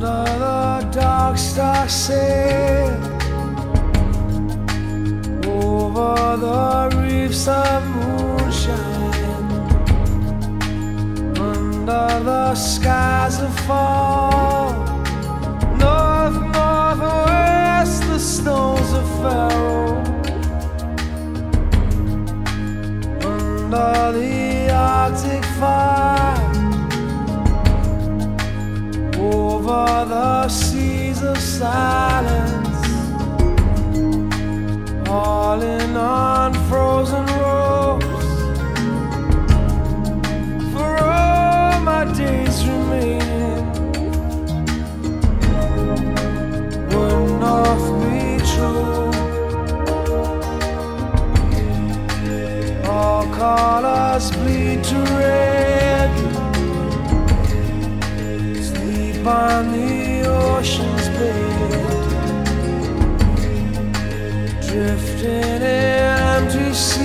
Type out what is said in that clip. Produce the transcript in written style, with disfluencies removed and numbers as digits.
Under the dark star sail over the reefs of moonshine, under the skies of fall, north, northwest, the stones of Pharaoh, under the Arctic fire, over the seas of silence, all in unfrozen roads, for all my days remaining. Would north be true? All colors bleed to red, sleep on the ocean's bed, drifting in empty sea.